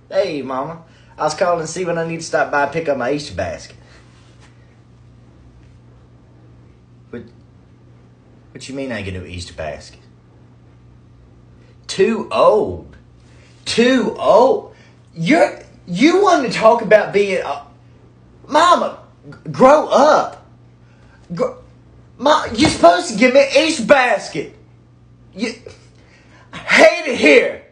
Hey, Mama. I was calling to see when I need to stop by and pick up my Easter basket. What you mean I get a new Easter basket? Too old. Too old. You want to talk about being... Mama, grow up. Mom, you're supposed to give me an Easter basket. I hate it here.